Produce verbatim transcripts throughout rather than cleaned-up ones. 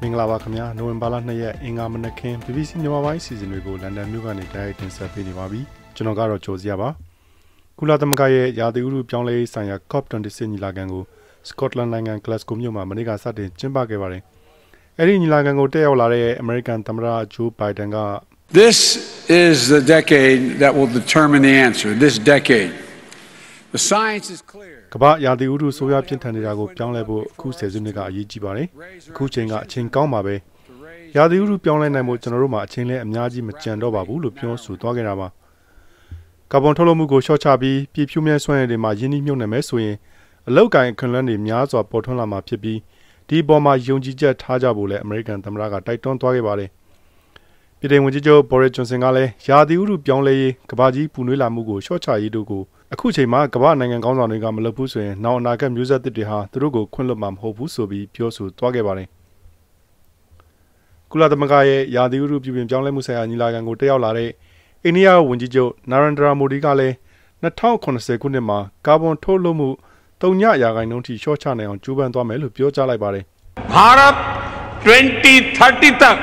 င်္ဂလာပါခင်ဗျာနိုဝင်ဘာလနှစ်ရက်အင်္ဂါမနက်ခင်း B B C မြန်မာပိုင်းစီစဉ်တွေကိုလန်ဒန်မြို့ကနေတိုက်ရိုက်တင်ဆက်ပေးနေပါပြီကျွန်တော်ကတော့ဂျိုးစရာပါကုလသမဂ္ဂရဲ့ရာသီဥတုပြောင်းလဲရေးဆိုင်ရာ COP ၂၆ ညီလာခံကိုစကော့တလန်နိုင်ငံ Glasgow မြို့မှာမနေ့ကစတင်ကျင်းပခဲ့ပါတယ်အဲ့ဒီညီလာခံကိုတက်ရောက်လာတဲ့အမေရိကန်သမ္မတဂျိုးဘိုင်ဒန်က This is the decade that will determine the answer. This decade. The science is clear. ကမ္ဘာရာသီဥတုဆိုးရွားပြင်းထန်နေတာကိုပြောင်းလဲဖို့အခုဆယ်စုနှစ်ကအရေးကြီးပါတယ်အခုချိန်ကအချိန်ကောင်းပါပဲရာသီဥတုပြောင်းလဲနိုင်ဖို့ကျွန်တော်တို့မှာအချိန်လဲအများကြီးမကြံတော့ပါဘူးလို့ပြောဆိုသွားခဲ့တာပါကာဗွန်ထုတ်လွှတ်မှုကိုလျှော့ချပြီးပြည်ဖြူမြဲစွမ်းရည်တွေမှာယင်းနှိမ့်မြုပ်နေမယ်ဆိုရင်အလောက်ကိုင်းအခွင့်အလမ်းတွေများစွာပေါ်ထွန်းလာမှာဖြစ်ပြီးဒီပေါ်မှာယုံကြည်ချက်ထားကြဖို့လဲအမေရိကန်သမ္မတကတိုက်တွန်းသွားခဲ့ပါတယ်ပြည်ထောင်ဝန်ကြီးချုပ်ဘော်ရစ်ဂျွန်ဆင်ကလည်းရာသီဥတုပြောင်းလဲရေးကမ္ဘာကြီးပူနွေးလာမှုကိုလျှော့ချရေးတို့ကိုအခုချိန်မှာကမ္ဘာနိုင်ငံကောင်းဆောင်တွေကမလုပ်ဘူးဆိုရင်နောက်အနာဂတ်မျိုးဆက်သစ်တွေဟာသူတို့ကိုခွင့်လွှတ်မှာမဟုတ်ဘူးဆိုပြီးပြောဆိုသွားခဲ့ပါတယ်ကုလသမဂ္ဂရဲ့ရာသီဥတုပြည်ပြင်ပြောင်းလဲမှုဆိုင်ရာညီလာခံကိုတက်ရောက်လာတဲ့အိန္ဒိယဝန်ကြီးချုပ်နာရန်ဒရာမိုဒီကလည်း၂၀၇၀ခုနှစ်မှာကာဗွန်ထုတ်လွှတ်မှု၃ညရာခိုင်နှုန်းထိလျှော့ချနိုင်အောင်ကြိုးပမ်းသွားမယ်လို့ပြောကြားလိုက်ပါတယ် Bharat twenty thirty तक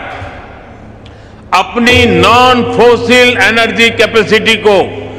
अपनी non fossil energy capacity को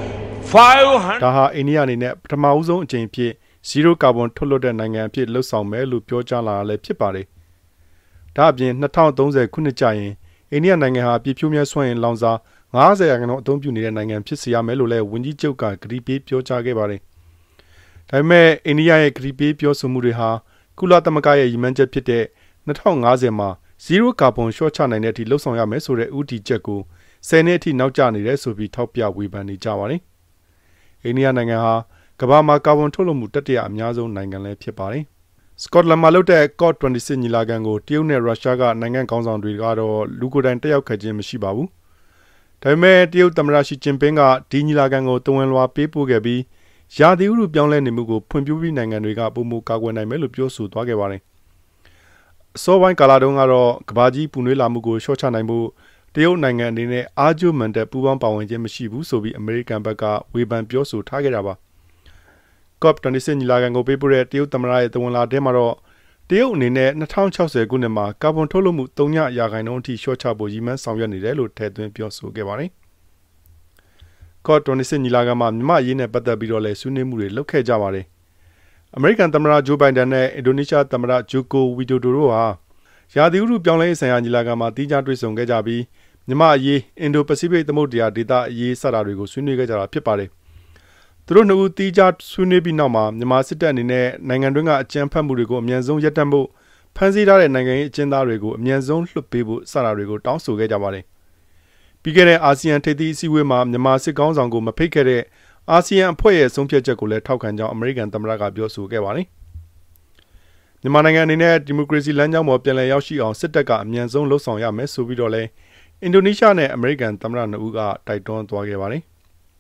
five hundred ဒါဟာအိန္ဒိယအနေနဲ့ပထမဦးဆုံးအကြိမ်ဖြစ်zero carbon ထုတ်လွှတ်တဲ့နိုင်ငံအဖြစ်လှုပ်ဆောင်မယ်လို့ပြောကြားလာတာလည်းဖြစ်ပါတယ်။ဒါအပြင်၂၀၃၀ခုနှစ်ကျရင်အိန္ဒိယနိုင်ငံဟာပြည်ဖြူမြဲစွမ်းအင်လောင်စာ၅၀ရာခိုင်နှုန်းအသုံးပြုနေတဲ့နိုင်ငံဖြစ်စေရမယ်လို့လည်းဝန်ကြီးချုပ်ကကတိပေးပြောကြားခဲ့ပါတယ်။ဒါပေမဲ့အိန္ဒိယရဲ့ကတိပေးပြောဆိုမှုတွေဟာကုလသမဂ္ဂရဲ့ရည်မှန်းချက်ဖြစ်တဲ့၂၀၅၀မှာzero carbon လျှော့ချနိုင်တဲ့အထိလှုပ်ဆောင်ရမယ်ဆိုတဲ့ဥတီချက်ကိုဆယ်နှစ်အထိနောက်ကျနေတယ်ဆိုပြီးထောက်ပြဝေဖန်နေကြပါတယ်။အိန္ဒိယနိုင်ငံဟာကမ္ဘာမှာကာဗွန်ထုတ်လွှတ်မှုတတိယအများဆုံးနိုင်ငံလည်းဖြစ်ပါတယ်။စကော့တလန်မှာလုပ်တဲ့ COP ၂၆ ညီလာခံကိုတရုတ်နဲ့ရုရှားကနိုင်ငံကောင်းဆောင်တွေကတော့လူကိုယ်တိုင်တက်ရောက်ခဲ့ခြင်းမရှိပါဘူး။ဒါပေမဲ့တရုတ်သမ္မတရှီကျင်ပင်းကဒီညီလာခံကိုတဝန်လွှာပေးပို့ခဲ့ပြီးရာသီဥတုပြောင်းလဲနေမှုကိုဖွံ့ဖြိုးပြီးနိုင်ငံတွေကပုံမကာကွယ်နိုင်မယ်လို့ပြောဆိုသွားခဲ့ပါတယ်။အစောပိုင်းကာလတုန်းကတော့ကမ္ဘာကြီးပူနွေးလာမှုကိုလျှော့ချနိုင်ဖို့တရုတ်နိုင်ငံအနေနဲ့အားကျိုးမှန်တဲ့ပူးပေါင်းပါဝင်ခြင်းမရှိဘူးဆိုပြီးအမေရိကန်ဘက်ကဝေဖန်ပြောဆိုထားခဲ့တာပါ။ COP ၂၆ ညီလာခံကိုပေးပို့တဲ့တရုတ်သမ္မတရဲ့တဝန်လာထဲမှာတော့တရုတ်အနေနဲ့၂၀၆၀ခုနှစ်မှာကာဗွန်ထုတ်လွှတ်မှု၃ညရာခိုင်နှုန်းအထိလျှော့ချဖို့ရည်မှန်းဆောင်ရွက်နေတယ်လို့ထည့်သွင်းပြောဆိုခဲ့ပါတယ်။ COP ၂၆ ညီလာခံမှာမြန်မာအရေးနဲ့ပတ်သက်ပြီးတော့လည်းဆွေးနွေးမှုတွေလုပ်ခဲ့ကြပါတယ်။အမေရိကန်သမ္မတဂျိုးဘိုင်ဒန်နဲ့အင်ဒိုနီးရှားသမ္မတဂျိုကိုဝီဒိုဒိုတို့ဟာရာသီဥတုပြောင်းလဲရေးဆိုင်ရာညီလာခံမှာတီးခြားတွေ့ဆုံခဲ့ကြပြီးမြန်မာအရေးအင်ဒိုပစိဖိတ်သမုဒ္ဒရာဒေသအရေးစတာတွေကိုဆွေးနွေးခဲ့ကြတာဖြစ်ပါတယ်။သူတို့နှစ်ဦးတီးခြားဆွေးနွေးပြီးနောက်မှာမြန်မာစစ်တပ်အနေနဲ့နိုင်ငံတွင်းကအကြမ်းဖက်မှုတွေကိုအမြန်ဆုံးရပ်တန့်ဖို့ဖမ်းဆီးထားတဲ့နိုင်ငံရေးအကျဉ်းသားတွေကိုအမြန်ဆုံးလွှတ်ပေးဖို့စတာတွေကိုတောင်းဆိုခဲ့ကြပါတယ်။ပြီးခဲ့တဲ့အာဆီယံထိပ်သီးအစည်းအဝေးမှာမြန်မာစစ်ကောင်းဆောင်ကိုမဖိတ်ခဲ့တဲ့အာဆီယံအဖွဲ့ရဲ့ဆုံးဖြတ်ချက်ကိုလည်းထောက်ခံကြောင်းအမေရိကန်သမ္မတကပြောဆိုခဲ့ပါတယ်။မြန်မာနိုင်ငံအနေနဲ့ဒီမိုကရေစီလမ်းကြောင်းပေါ်ပြန်လည်ရောက်ရှိအောင်စစ်တပ်ကအမြန်ဆုံးလှုံ့ဆော်ရမယ်ဆိုပြီးတော့လည်းအင်ဒိုနီးရှားနဲ့အမေရိကန်သမ္မတနှစ်ဦးကတိုက်တွန်းသွားခဲ့ပါတယ်။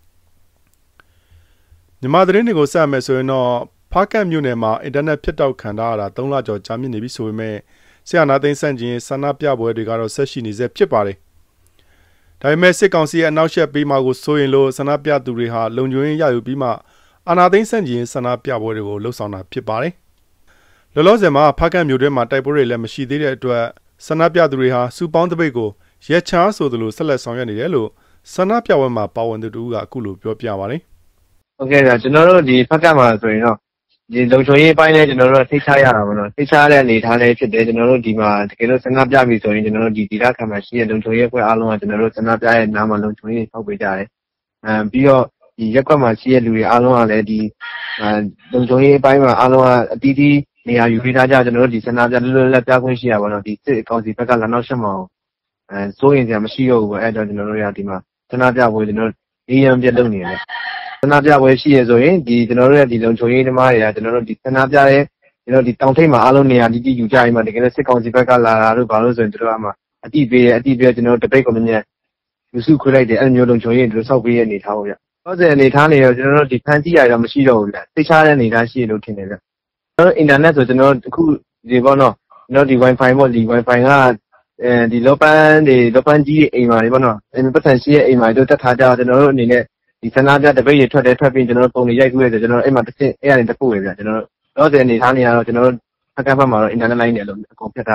မြန်မာသတင်းတွေကိုစမယ်ဆိုရင်တော့ဖားကန့်မြို့နယ်မှာအင်တာနက်ဖြတ်တောက်ခံထားရတာ၃လကျော်ကြာမြင့်နေပြီဆိုပေမဲ့ဆရာနာသိန်းစန့်ကျင်ဆန္ဒပြပွဲတွေကတော့ဆက်ရှိနေဆဲဖြစ်ပါတယ်။ဒါပေမဲ့စစ်ကောင်စီရဲ့အနောက်ရှက်ပေးမှကိုစိုးရင်လို့ဆန္ဒပြသူတွေဟာလုံခြုံရေးရယူပြီးမှအာဏာသိမ်းဆန့်ကျင်ဆန္ဒပြပွဲတွေကိုလှုပ်ဆောင်တာဖြစ်ပါတယ်။လောလောဆယ်မှာဖားကန့်မြို့တွင်းမှာတိုက်ပွဲတွေလည်းမရှိသေးတဲ့အတွက်ဆန္ဒပြသူတွေဟာစူပေါင်းတပိတ်ကိုရဲချားဆိုသလိုဆက်လက်ဆောင်ရွက်နေတယ်လို့ဆန္ဒပြပွဲမှာပါဝင်သူတို့ကအခုလိုပြောပြပါတယ်။ Okay ဒါကျွန်တော်တို့ဒီဖက်ကမှာဆိုရင်တော့ဒီလုံခြုံရေးပိုင်းလည်းကျွန်တော်တို့ထိချရတာပေါ့နော်။ထိချရတဲ့အနေထားလေးဖြစ်တယ်ကျွန်တော်တို့ဒီမှာတကယ်လို့ဆန္ဒပြပြီဆိုရင်ကျွန်တော်တို့ဒီဒီလခံမှာရှိတဲ့လုံခြုံရေးအဖွဲ့အားလုံးကကျွန်တော်တို့ဆန္ဒပြရဲ့နားမှာလုံခြုံရေးထောက်ပေးကြတယ်။အဲပြီးတော့ဒီရက်ကွက်မှာရှိတဲ့လူတွေအားလုံးကလည်းဒီလုံခြုံရေးပိုင်းမှာအားလုံးကအတီးတီးနေရာယူပေးထားကြကျွန်တော်တို့ဒီဆန္ဒပြလွတ်လွတ်လပ်ပြခွင့်ရှိရပါတော့ဒီစစ်ကောင်စီဘက်ကလည်းနောက်ဆက်မအောင်အဲစိုးရင်စရာမရှိတော့ဘူးပေါ့အဲ့တော့ကျွန်တော်တို့ရဒီမှာဆန္ဒပြပွဲကျွန်တော်အေးရန်ပြလုပ်နေတယ်ဆန္ဒပြပွဲရှိရဆိုရင်ဒီကျွန်တော်တို့ရဲ့ဒီလုံခြုံရေးသမားတွေကကျွန်တော်တို့ဒီဆန္ဒပြရဲကျွန်တော်ဒီတောင်ထိပ်မှာအားလုံးနေရာတိတိယူကြရင်မှတကယ်လို့စစ်ကောင်စီဘက်ကလာတာတို့ဘာလို့ဆိုရင်တို့ကမှအတိပေးတယ်အတိပေးကျွန်တော်တို့တပိတ်ကိုမြင်မြင်လူစုခွေးလိုက်တယ်အဲ့လိုမျိုးလုံခြုံရေးတို့ဆောက်ပေးရအနေထားပေါ့ဗျဟုတ်တယ်အနေထားနေရောကျွန်တော်တို့ဒီဖန်တီးရတော့မရှိတော့ဘူးဗျသိချတဲ့အနေထားရှိလို့ထင်တယ်ဗျကျွန်တော်အင်တာနက်ဆိုကျွန်တော်အခုဒီပေါ့နော်ကျွန်တော်ဒီ wifi ပေါ့ဒီ wifi ကအဲဒီလောပန်းတွေလောပန်းကြီးအိမ်မှာတွေပေါ့နော်အင်ပတ်စံရှိရဲ့အိမ်မှာတို့တက်ထားကြတော့ကျွန်တော်တို့အနေနဲ့ဒီဆန္ဒပြတပိတ်တွေထွက်တယ်ထွက်ပြီးကျွန်တော်တို့ပုံတွေရိုက်ကူးရဆိုကျွန်တော်တို့အဲ့မှာတစ်ချက်အဲ့ရနေတပုတ်ပဲဗျကျွန်တော်တို့တော့တဲ့အနေထားနေရတော့ကျွန်တော်တို့ဖက်ကဖက်မှာတော့ internet line တွေအလုံးအကုန်ဖြတ်ထားကြ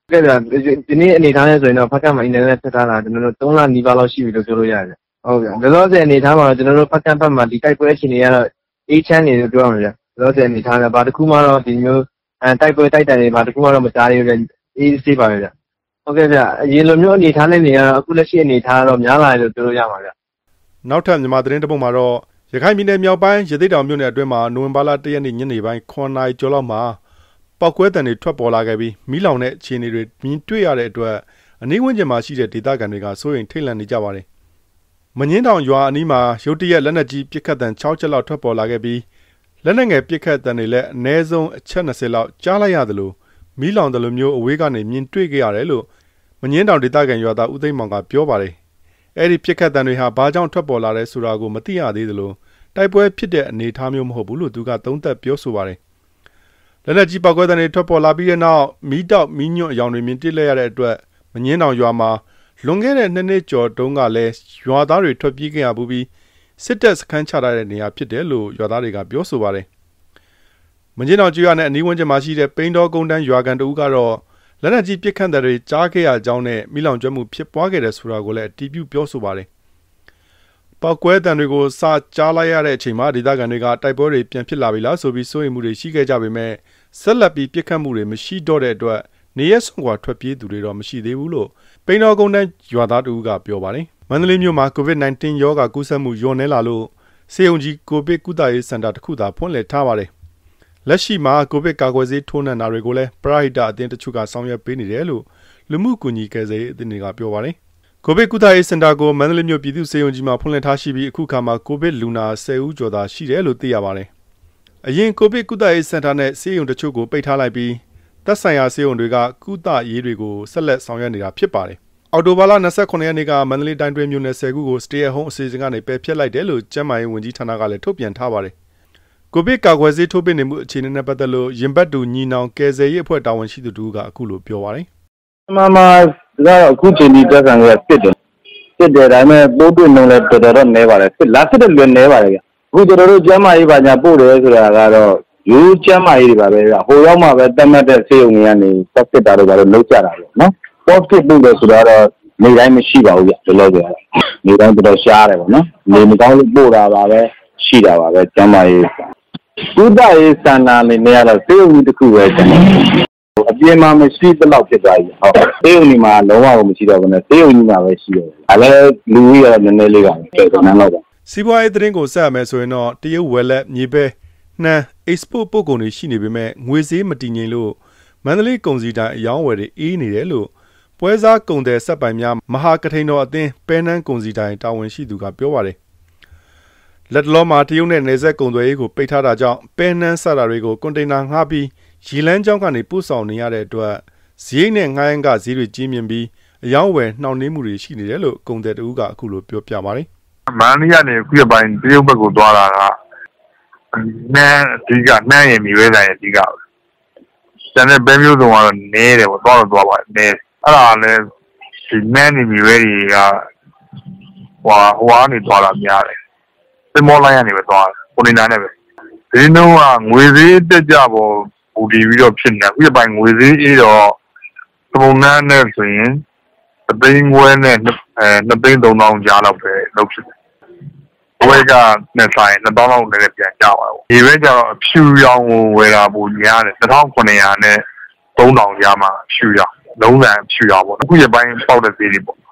ကဲ့ဗျဒီနေ့အနေထားနဲ့ဆိုရင်တော့ဖက်ကမှာအင်တာနက်ဆက်ထားတာကျွန်တော်တို့သုံးလနီးပါးလောက်ရှိပြီလို့ပြောလို့ရတယ်ဟုတ်ဗျလောလောဆယ်အနေထားမှာတော့ကျွန်တော်တို့ဖက်ကဘက်မှာဒီတိုက်ပွဲအခြေအနေကတော့အေးချမ်းနေလို့ပြောရမှာဗျလောလောဆယ်အနေထားနဲ့ဘာတစ်ခုမှတော့ဒီမျိုးအဲတိုက်ပွဲတိုက်တန်တွေဘာတစ်ခုမှတော့မကြားရဘူးဗျအေးဆေးပါပဲဗျဟုတ်ကဲ့ဗျအရင်လိုမျိုးအနေထားနဲ့နေရတော့အခုလက်ရှိအနေထားတော့များလာတယ်လို့ပြောလို့ရမှာဗျနောက်ထပ်မြန်မာသတင်းတစ်ပုဒ်မှာတော့ရခိုင်ပြည်နယ်မြောက်ပိုင်းရသေ့တောင်မြို့နယ်အတွင်းမှာနိုဝင်ဘာလတရက်နေ့ညနေပိုင်းခုနှစ်နာရီကျော်လောက်မှာပောက်ကွဲတံတွေထွက်ပေါ်လာခဲ့ပြီးမီးလောင်တဲ့အခြေအနေတွေမြင်တွေ့ရတဲ့အတွက်အနီးဝန်းကျင်မှာရှိတဲ့ဒေသခံတွေကစိုးရိမ်ထိတ်လန့်နေကြပါတယ်။မငင်းတောင်ရွာအနီးမှာရုတ်တရက်လက်နက်ကြီးပစ်ခတ်တံ၆ချက်လောက်ထွက်ပေါ်လာခဲ့ပြီးလက်နက်ငယ်ပစ်ခတ်တံတွေလည်းအနည်းဆုံးအချက်၂၀လောက်ကြားလိုက်ရသလိုမီးလောင်တယ်လို့မျိုးအဝေးကနေမြင်တွေ့ခဲ့ရတယ်လို့မငင်းတောင်ဒေသခံရွာသားဦးသိန်းမောင်ကပြောပါတယ်။အဲ့ဒီပစ်ခတ်တံတွေဟာဘာကြောင့်ထွက်ပေါ်လာတဲ့ဆိုတာကိုမသိရသေးသလိုတိုက်ပွဲဖြစ်တဲ့အနေအထားမျိုးမဟုတ်ဘူးလို့သူကသုံးသပ်ပြောဆိုပါတယ်။လက်နက်ကြီးပောက်ကွဲတဲ့နေထွက်ပေါ်လာပြီးတဲ့နောက်မီးတောက်မီးညွန့်အယောင်တွေမြင်တွေ့လိုက်ရတဲ့အတွက်မငင်းတောင်ရွာမှာလွန်ခဲ့တဲ့နှစ်နှစ်ကျော်တုန်းကလည်းရွာသားတွေထွက်ပြေးခဲ့ရပြီးစစ်တပ်စခန်းချထားတဲ့နေရာဖြစ်တယ်လို့ရွာသားတွေကပြောဆိုပါတယ်။မငင်းတောင်ကျွော်နဲ့အနီးဝန်းကျင်မှာရှိတဲ့ပိန်းတော်ကုန်းတန်းရွာကန်တူကတော့လက်နက်ကြီးပစ်ခတ်တဲ့တွေကြားခဲ့ရကြောင်းနဲ့မိလောင်ကျွမ်းမှုဖြစ်ပွားခဲ့တဲ့ဆိုတာကိုလည်းအတည်ပြုပြောဆိုပါတယ်။ပောက်ကွဲတံတွေကိုစကြားလိုက်ရတဲ့အချိန်မှာဒေသခံတွေကတိုက်ပွဲတွေပြန်ဖြစ်လာပြီလားဆိုပြီးစိုးရိမ်မှုတွေရှိခဲ့ကြပေမဲ့ဆက်လက်ပြီးပစ်ခတ်မှုတွေမရှိတော့တဲ့အတွက်နေရစွန်ကွာထွက်ပြေးသူတွေတော့မရှိသေးဘူးလို့ပိန်းတော်ကုန်းတန်းရွာသားတူကပြောပါတယ်။မန္တလေးမြို့မှာ ကိုဗစ်-19 ရောဂါကူးစက်မှုလျော့နည်းလာလို့စေယုံကြီးကိုဗစ်ကုသရေးစင်တာတစ်ခုသာဖွင့်လှစ်ထားပါတယ်။လက်ရှိမှာကိုဗစ်ကာကွယ်ဆေးထိုးနှံတာတွေကိုလည်းပရဟိတအသင်းတချို့ကဆောင်ရွက်ပေးနေတယ်လို့လူမှုကူညီကယ်ဆယ်ရေးအသင်းတွေကပြောပါတယ်။ကိုဗစ်ကုသရေးစင်တာကိုမန္တလေးမြို့ပြည်သူ့စေယုံကြီးမှာဖွင့်လှစ်ထားရှိပြီးအခုခါမှာကိုဗစ်လူနာ၁၀ဦးကျော်သာရှိတယ်လို့သိရပါတယ်။အရင်ကိုဗစ်ကုသရေးစင်တာနဲ့စေယုံတချို့ကိုပိတ်ထားလိုက်ပြီးသက်ဆိုင်ရာစေယုံတွေကကုသရေးတွေကိုဆက်လက်ဆောင်ရွက်နေတာဖြစ်ပါတယ်။အော်တိုဘာလ၂၉ရက်နေ့ကမန္တလေးတိုင်းတွင်းမြို့နယ်၁၀ခုကို Stay at Home အစီအစဉ်ကနေပယ်ဖျက်လိုက်တယ်လို့ကျန်းမာရေးဝန်ကြီးဌာနကလည်းထုတ်ပြန်ထားပါတယ်။ကိုဗစ်ကာကွယ်ဆေးထိုးပေးနေမှုအခြေအနေနဲ့ပတ်သက်လို့ရင်ဘတ်တူညီနောင်ကယ်ဆယ်ရေးအဖွဲ့တာဝန်ရှိသူတို့ကအခုလိုပြောပါတယ်။မှန်မှန်ကတော့အခုချိန်ဒီတက်ဆန်ကဖြစ်တယ်။ဖြစ်တယ်ဒါပေမဲ့ပိုးတွေ့နှုန်းလည်းတော်တော်တော့နည်းပါတယ်။လာဖြစ်တဲ့လွယ်နည်းပါတယ်ဗျ။အခုကျွန်တော်တို့ကျန်းမာရေးပါညာပို့တယ်ဆိုတာကတော့ရိုးကျန်းမာရေးတွေပါပဲဗျ။ဟိုရောက်မှပဲတတ်မှတ်တဲ့ဆေးရုံတွေကနေတက်ဖြစ်တာတွေကတော့လောက်ကြတာပဲနော်။ positive ပို့တယ်ဆိုတော့နေတိုင်းမရှိပါဘူးဗျ။ဒီလိုပြောရနေတိုင်းတော်တော်ရှားတယ်ပေါ့နော်။နေမကောင်းလို့ပို့တာပါပဲရှိတာပါပဲကျန်းမာရေးကုသရေးစံနာနေနေရတော့ဆေးရုံကြီးတစ်ခုပဲကျန်တယ်အပြင်းမှမရှိသလောက်ဖြစ်သွားပြီဟုတ်ဆေးရုံကြီးမှာလုံးဝမရှိတော့ဘူးနဲ့ဆေးရုံကြီးမှာပဲရှိတယ်ဒါလည်းလူကြီးရနည်းနည်းလေးပါပဲတော်တော်တော့စီးပွားရေးသတင်းကိုဆက်ရမယ်ဆိုရင်တော့တရုတ်ဝယ်လက်မြေပဲနှမ်း export ပို့ကုန်တွေရှိနေပေမဲ့ငွေဈေးမတည်ငြိမ်လို့မန္တလေးကုန်စည်တိုင်းအယောင်းဝယ်တွေအေးနေတယ်လို့ပွဲစားကုန်တဲ့စက်ပိုင်များမဟာကထိန်တော်အသင်းပဲနန်းကုန်စည်တိုင်းတာဝန်ရှိသူကပြောပါတယ်လက်တလုံးမှာတရုတ်နဲ့နယ်စပ်ကုန်သွယ်ရေးကိုပိတ်ထားတာကြောင့်ပဲနန်းစတာတွေကိုကွန်တိန်နာငှားပြီးရေလမ်းကြောင်းကနေပို့ဆောင်နေရတဲ့အတွက်ဈေးနဲ့ငှားရမ်းကဈေးတွေကြီးမြင့်ပြီးအယောင်းဝယ်နှောင့်နှေးမှုတွေရှိနေတယ်လို့ကုန်သည်တဦးကအခုလိုပြောပြပါတယ်။မန္တလေးကနေခုရပိုင်းတရုတ်ဘက်ကိုသွားတာကနှမ်းအဓိကနှမ်းရည်မြွေးတိုင်းအဓိက။ကျန်တဲ့ပဲမျိုးစုံကတော့နည်းတယ်ပေါ့သွားတော့သွားပါတယ်နည်းအဲ့ဒါလည်းဒီနှမ်းရည်မြွေးတွေကဟွာဟွာနေသွားတာများတယ်။သင်္ဘောလိုင်းကနေပဲသွားတယ်ကိုနေနာနဲ့ပဲဒီနှုန်းကငွေဈေးတက်ကြပေါ်ဘူဒီပြီးတော့ဖြစ်နေခုရပိုင်းငွေဈေးအေးတော့ပုံမှန်နဲ့ဆိုရင်အသိငွေနဲ့အဲနှစ်သိန်းသုံးသောင်းကြားလောက်ပဲလုပ်ဖြစ်တယ်။ဝယ်ကနဲ့ဆိုင်နှစ်သောင်းလောက်လည်းပြန်ကြပါဘူး။ဒီဘက်ကျတော့အဖြူရောင်ကိုဝယ်တာပိုများတယ်တစ်ထောင်ခုနှစ်ရာနဲ့သုံးထောင်ကြားမှာဖြူရောင်လုံးဝဖြူရောင်ပေါ့အခုရပိုင်းပေါက်တဲ့ဈေးတွေပေါ့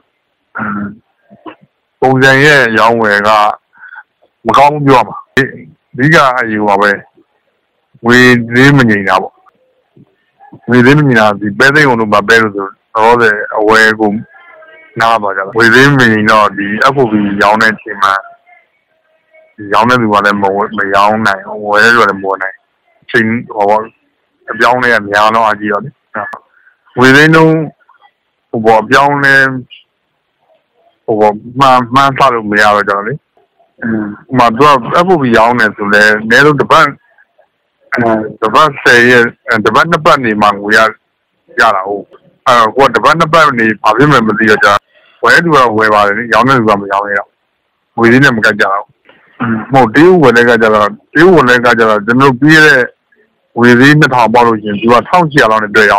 ။ပုံစံရဲ့ရောင်းဝယ်ကမကောင်းပြောမှာအဓိကအယူပါပဲဝေသေးမငြိမ်တာပေါ့ဝေသေးမငြိမ်တာဒီပဲသိန်းကုန်တို့မှာပဲလို့ဆိုတော့အဝယ်ကိုနားပါကြလားဝေသေးမငြိမ်တော့ဒီ F O B ရောင်းတဲ့အချိန်မှာဒီရောင်းတဲ့လူကလည်းမမရောင်းနိုင်ဝယ်တဲ့လူကလည်းမဝယ်နိုင်အချိန်ဟောအပြောင်းလဲများတော့အကြီးတော့လေဝေသေးလုံးဟိုပေါ်အပြောင်းလဲဟိုပေါ်မှန်မှန်ထားလို့မရတော့ကြလေမတော့ F O B ရောင်းနေဆိုလဲနဲလို့တပတ်တပတ်ဆယ်ရက်တပတ်နှစ်ပတ်နေမှငွေရရတာဟုတ်အဲတော့တပတ်နှစ်ပတ်နေဘာဖြစ်မှမသိတော့ကြဝယ်သူကဝယ်ပါတယ်ရောင်းတဲ့သူကမရောင်းရတော့ငွေသေးနဲ့မကကြတော့မဟုတ်တေးဝယ်တဲ့ကကြတော့တေးဝယ်တဲ့ကကြတော့ကျွန်တော်ပြီးတဲ့ငွေသေးနှစ်ထောင်ပေါက်လို့ရှင်သူကတစ်ထောင်ချီလောက်နဲ့တွေ့ရောက်တာ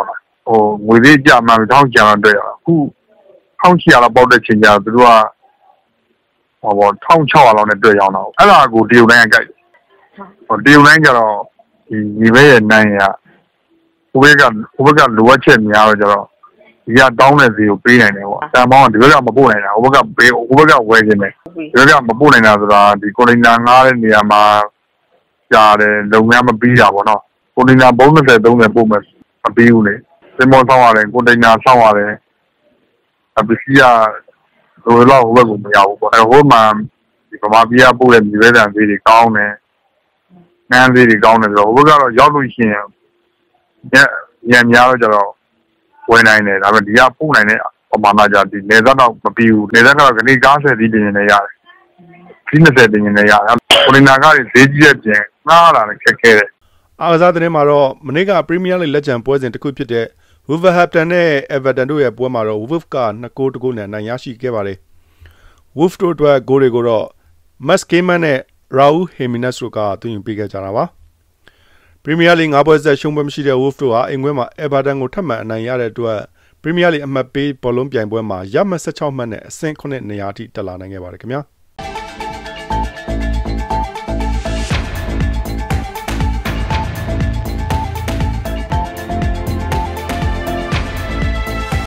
ဟိုငွေလေးကြမှန်ထောင်းကြမှာတွေ့ရအခုထောင်းချီရတော့ပေါက်တဲ့ချိန်ကျသူတို့ကဟောပေါ့တစ်ထောင်ခြောက်ရာလောက်နဲ့တွေ့ရောက်တော့အဲ့ဒါကိုတရုတ်တိုင်းကကြိုက်ဟောတရုတ်တိုင်းကျတော့ဒီညီဘဲရဲ့နိုင်ရဟိုဘက်ကဟိုဘက်ကလိုအပ်ချက်များတော့ကျတော့ဒီကတောင်းတဲ့စီကိုပေးနိုင်တယ်ပေါ့တန်ပေါင်းဒီဘက်ကမပို့နိုင်တာဟိုဘက်ကပေးဟိုဘက်ကဝယ်ခြင်းပဲဒီဘက်ကမပို့နိုင်တာဆိုတာဒီကွန်တိန်နာငားတဲ့နေရာမှာကြားတယ်လုပ်ငန်းမပြီးတာပေါ့နော်ကွန်တိန်နာပုံးနှစ်ဆယ်သုံးဆယ်ပို့မယ်မပြီးဘူးလေသင်္ဘောဆောင်းရတယ်ကွန်တိန်နာဆောင်းရတယ်အပစီယာလိုလောက်ဟိုဘက်ကိုမရဘူးပေါ့အဲဟိုမှာဒီဗမာပြည်ကပို့တဲ့မြေပဲတံသေးတွေကောင်းတယ်နန်းသေးတွေကောင်းတယ်ဆိုတော့ဟိုဘက်ကတော့ရောက်လို့ရှိရင်ညညများတော့ကျတော့ဝယ်နိုင်တယ်ဒါပေမဲ့ဒီကပို့နိုင်တဲ့ပမာဏကြဒီနေသက်တော့မပြီးဘူးနေသက်ကတော့ခဏကားဆယ်စီးတင်နေရတယ်စီး၂၀တင်နေရတယ်ကိုလီနာကတွေဈေးကြီးတဲ့ပြင်ငားလာတယ်ခက်ခဲတယ်အားကစားသတင်းမှာတော့မနေ့ကပရီးမီးယားလိလက်ချန်ပွဲစဉ်တစ်ခုဖြစ်တဲ့ Wolverhampton နဲ့ Everton တို့ရဲ့ပွဲမှာတော့ Wolves ကနှစ်ဂိုးတစ်ဂိုးနဲ့နိုင်ရရှိခဲ့ပါတယ်။ Wolves တို့အတွက်ဂိုးတွေကိုတော့ Max Gaiman နဲ့ Raul Jimenez တို့ကသွင်းယူပေးခဲ့ကြတာပါ။ ပရီးမီးယားလိငါးပွဲဆက်ရှုံးပွဲမရှိတဲ့ Wolves တို့ဟာအိမ်ခွဲမှာ Everton ကိုထပ်မံအနိုင်ရတဲ့အတွက်ပရီးမီးယားလိအမှတ်ပေးဘောလုံးပြိုင်ပွဲမှာရမှတ်၁၆မှတ်နဲ့အဆင့်ခုနှစ်နေရာထိတက်လာနိုင်ခဲ့ပါတယ်ခင်ဗျာ။